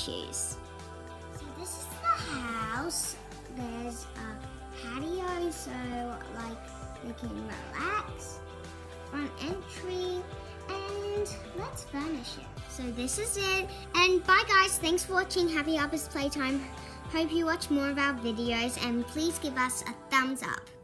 shoes. So this is the house. There's a patio, so like they can relax. Front entry, and let's furnish it. So this is it, and bye guys, thanks for watching Happy Harper's Playtime. Hope you watch more of our videos, and please give us a thumbs up.